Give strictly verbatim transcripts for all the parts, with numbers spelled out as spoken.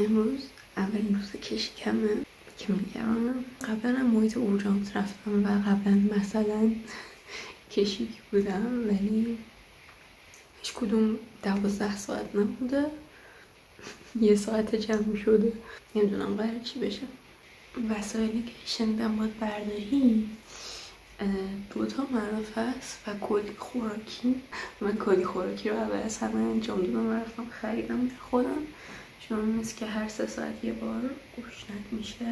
امروز اولین روز کشیکمه که میگرانم. قبلا هم محیط اورژانس رفتم و قبلا مثلا کشیک بودم ولی هیچ کدوم دوازده ساعت نبوده، یه ساعت جمع شده. نمیدونم قراره چی بشه. وسایلی که شنیدم باید برداری دو تا معرف هست و کلی خوراکی. من کلی خوراکی رو اول از همه انجام دادم و رفتم خریدم خودم، چون مثل که هر سه ساعت یه بار گشنت میشه.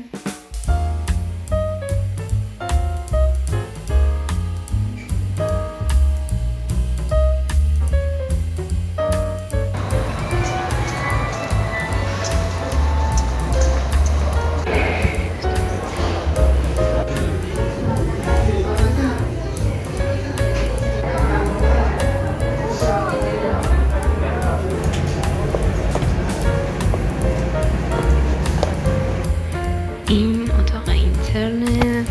این اتاق اینترنه،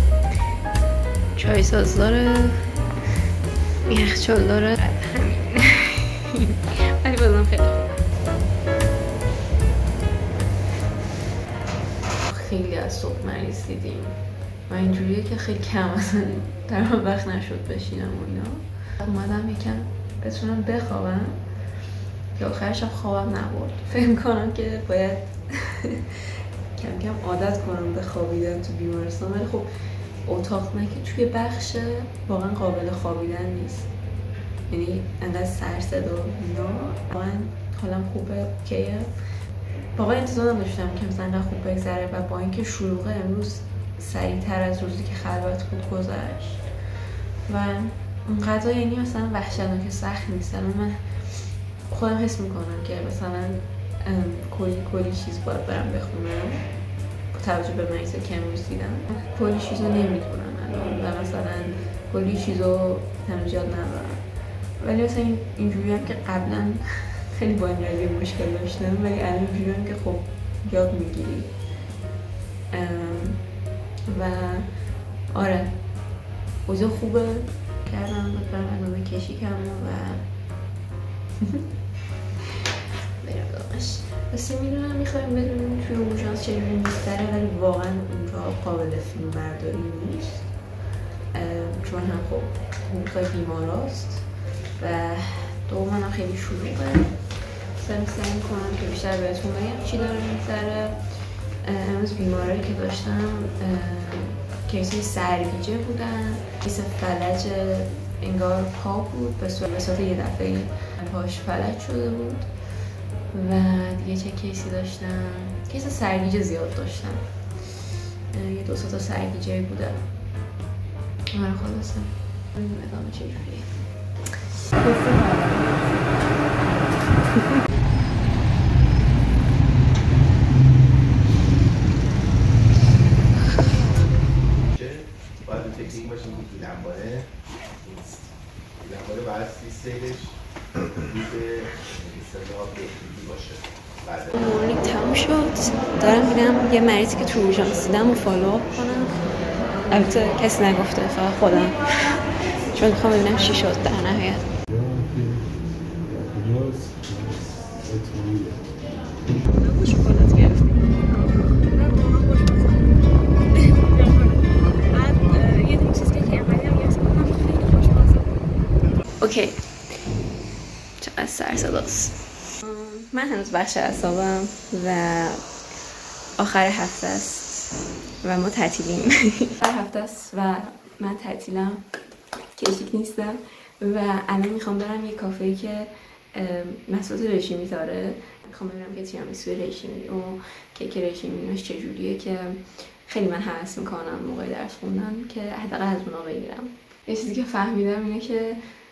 چای ساز داره، یخچال داره، همین. ولی بازم خیلی خوبه. خیلی از صبح مریض دیدیم و اینجوریه که خیلی کم اصلا در من وقت نشد بشینم و اینا. اومدم یکم بتونم بخوابم که آخر شب خوابم نبرد. فکر کنم که باید کم کم عادت کنم به خوابیدن تو بیمارستان، ولی خب اتاق نه که توی بخش واقعا قابل خوابیدن نیست، یعنی انقدر سر صدا اینا. واقعا حالم خوبه، کیه. واقعا انتظار نداشتم که مثلا انقدر خوب بگذره و با اینکه شلوغه امروز سریعتر از روزی که خلوت بود گذشت و اون غذا یعنی مثلا وحشتناک سخت نیست. من خودم حس میکنم که مثلا کلی کلی چیز باید برم بخونم با توجه به مریضی که امروز دیدم. کلی چیز رو نمیدونم الان و مثلا کلی چیز رو هنوز یاد ندارم، ولی مثلا اینجوری هم که قبلا خیلی با این قضیه مشکل داشتم، ولی الان اینجوری هم که خب یاد میگیری و آره اوضاع خوبه. کردم بکنم ادامه کشیکم و برم دامش. بسید میدونم میخوایم بدونیم توی اورژانس چجوری میگذره، ولی واقعا اونجا قابل فیلم برداری نیست، چون هم خب حقوق بیماراست و دوم هم خیلی شلوغه. سعی سعی میکنم که بیشتر بهتون بگم چی داره میگذره. امروز بیماری که داشتم کیسی سرگیجه بودن، کیس فلج انگار پا بود، به صورت یه دفعه پاش فلج شده بود و دیگه چه کیسی داشتم؟ کیس سرگیجه زیاد داشتم، یه دو سه تا سرگیجه بودن. من خلاصه ببینیم ادامه چجوریه. باید اون تکنیک باشه که لنباره لنباره باید سیستش روز استثناء بهتری باشه. مورنینگ تموم شد، دارم میرم یه مریضی که تو اورژانس دیدم و فالو اپ کنم. البته کسی نگفته، فقط خودم، چون میخوام ببینم چی شد در نهایت. شکلات گرفتیم. اوکی، چقدر سر صداست. من هنوز بخش اعصابم و آخر هفته است و ما تعطیلیم. آخر هفته است و من تعطیلم، کشیک نیستم و الان میخوام برم یه کافه‌ای که محصولات رژیمی داره. میخوام ببینم که تیرامیسو رژیمی و کیک رژیمیش چجوریه که خیلی من هوس میکنم موقع درس خوندن که حداقل از اونا بگیرم. یه چیزی که فهمیدم اینه که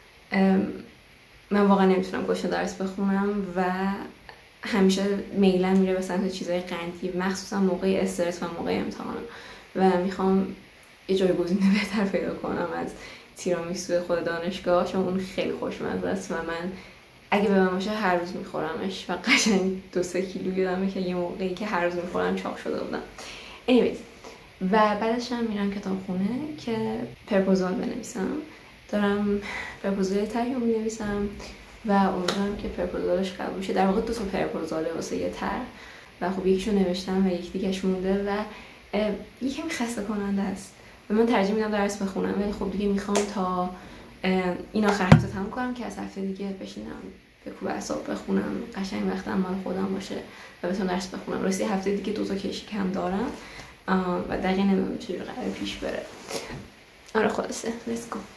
من واقعا نمیتونم گوشه درس بخونم و همیشه میلم میره به سمت چیزای قندی، مخصوصا موقع استرس و موقع امتحان و میخوام یه جای گزینه بهتر پیدا کنم از تیرامیسو خود دانشگاه، چون اون خیلی خوشمزه است و من اگه به من باشه هر روز میخورمش و قشنگ دو سه کیلو یادمه که یه موقعی که هر روز میخورم چاق شده بودم. anyways و بعدش هم میرم کتابخونه که پرپوزال بنویسم. دارم پرپوزال طرحی رو می‌نویسم و امیدوارم که پرپوزالش قبول شه. در واقع دو تا پرپوزاله واسه یه طرح و خب یکیشو نوشتم و یک دیگهش مونده و یکم خسته کننده است و من ترجیح میدم درس بخونم، ولی خب دیگه میخوام تا این آخر هفته تموم کنم که از هفته دیگه بشینم به کوب اعصاب بخونم، قشنگ وقتم مال خودم باشه و بتونم درس بخونم. راستی هفته دیگه دو تا کشی کم دارم و دقیقا نمیدونم چجوری قراره پیش بره. آره خلاصه let's go.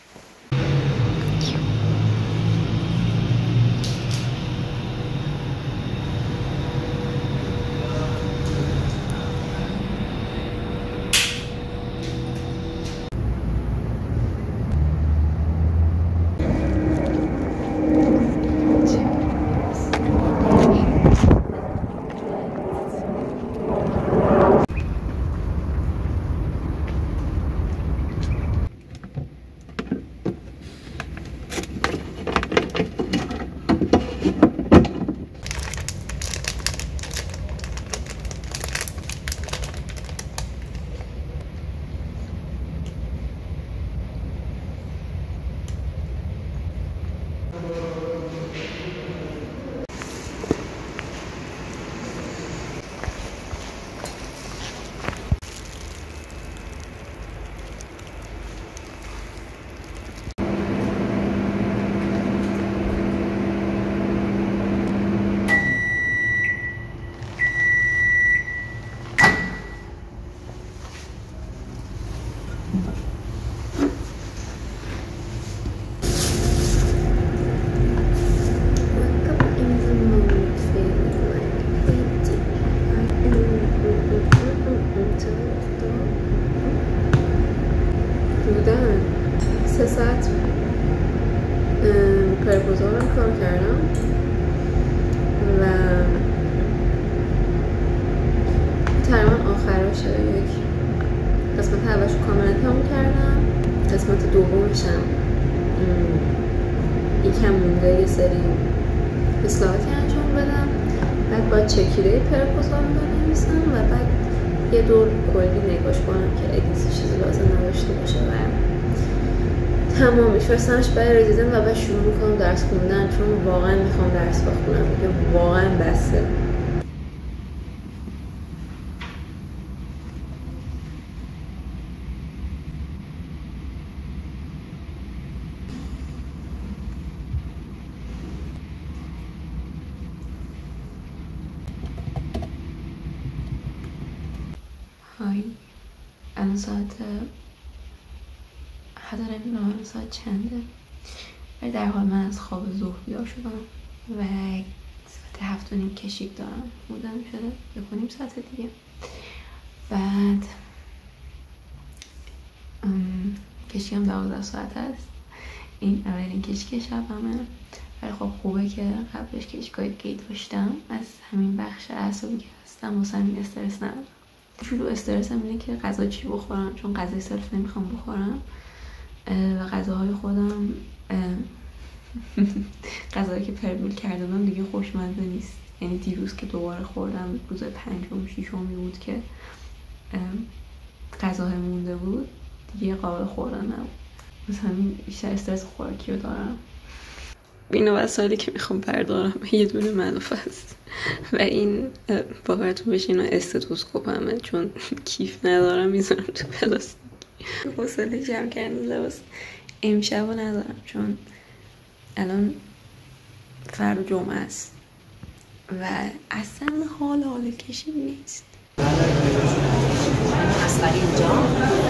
سه ساعت پرپوزالم کار کردم و تقریبا آخراشه. یک قسمت اولش رو کاملا تموم کردم، قسمت دومشم یکم مونده یه سری اصلاحاتی انجام بدم، بعد با چکیده پرپوزال بنویسم و بعد یه دور کلی نگاش کنم که ادیسی چیزی لازم نداشته باشه و تمامش فرستمش برای رزیدن و بعد شروع میکنم درس خوندن، چون واقعا میخوام درس بخونم دیگه، واقعا بسه. های الان ساعت حتی نمیدونم ساعت چنده، ولی در حال من از خواب ظهر بیدار شدم و ساعت هفت و نیم کشیک دارم، بودم شده یک و نیم ساعت دیگه. بعد کشیکم دوازده ساعت هست، این اولین کشیک شبمه، ولی خب خوبه که قبلش کشیکای دیگه داشتم، از همین بخش اعصابی که هستم واسه همین استرس ندارم. شروع استرسم اینه که غذا چی بخورم، چون غذای صرف نمیخوام بخورم و غذاهای خودم غذایی که پرمیل کرده بودم دیگه خوشمزه نیست. یعنی دیروز که دوباره خوردم، روز پنجم ششمی بود که غذاهای مونده بود دیگه قابل خوردن نبود، مثلا بیشتر استرس خوراکی رو دارم. این وسایلی که میخوام بردارم یه دونه منوف است و این باورتون بشه اینا استتوسکوپ همه، چون کیف ندارم میذارم تو پلاستیک. حوصله جمع کردن لباس امشب رو ندارم، چون الان فردا جمعه است و اصلا حال حال کشی نیست. اصلا اینجا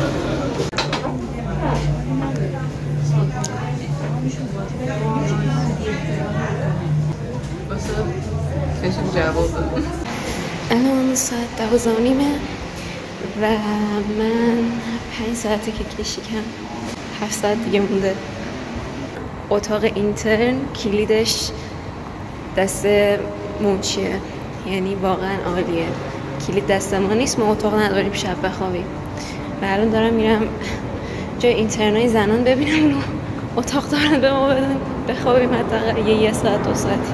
بشه جواب بدم. الان ساعت دوازده و نیمه و من پنج ساعته که کشیکم، هفت ساعت دیگه مونده. اتاق اینترن کلیدش دست موچیه، یعنی واقعا عالیه. کلید دست ما نیست، ما اتاق نداریم شب بخوابیم و الان دارم میرم جای اینترنای زنان ببینم رو اتاق دارن به ما بدن بخوابیم حداقل یه یه ساعت دو ساعتی.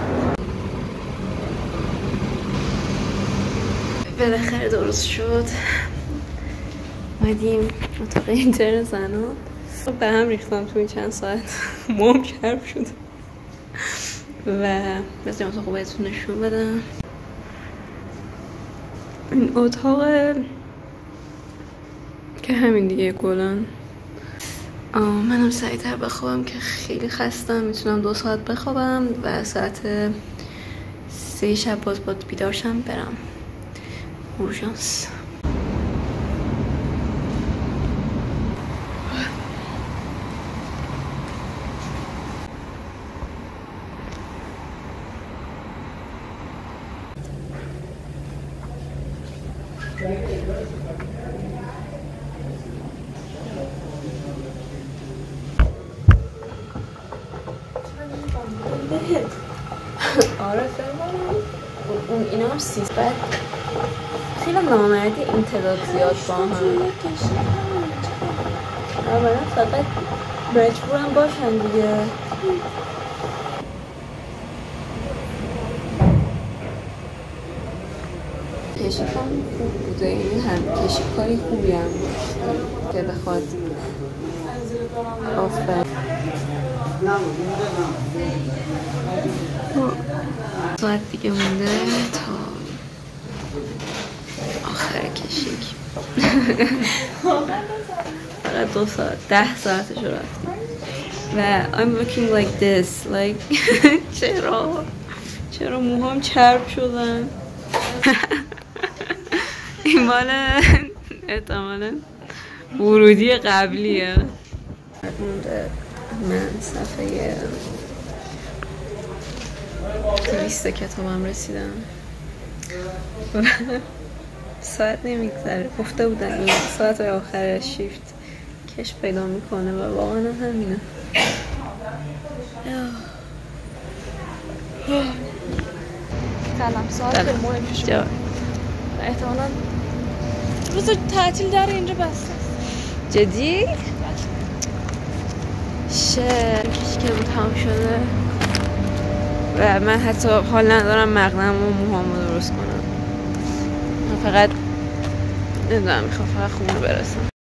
بالاخره درست شد، اومدیم اتاق اینترن زنان. به هم ریختم تو این چند ساعت، موم شرف شد و بذاریم اتاق بهتون نشون بدم. این اتاق که همین دیگه گلن. منم سریعتر بخوابم که خیلی خستم. میتونم دو ساعت بخوابم و ساعت سه شب باز باید بیدار شم برم اورژانس. آره فهمم اون اینا هم سیز بعد خیلی نامردی این تعداد زیاد با هم اولا فقط مجبورم باشن دیگه. کشیک هم خوب بوده. این هم کشیک کاری خوبی هم داشته که بخواد آفر ساعت دیگه مونده تا آخر کشیک. فقط دو ساعت ده ساعتش رو رفت و I'm looking like this like چرا چرا موهام چرب شدن. این مال احتمالا ورودی قبلیه. من صفحه دویست کتابم رسیدم ساعت نمیگذره. گفته بودن این ساعت آخر شیفت کش پیدا میکنه و واقعا همینه. سلام. ساعت خیلی مهمی شد. احتمالا روز تعطیل در اینجا بسته. جدی؟ شه کشیکه بود تمام شده و من حتی حال ندارم مقنم و موهامو درست کنم. من فقط نمیدونم میخوام فقط خونه برسم.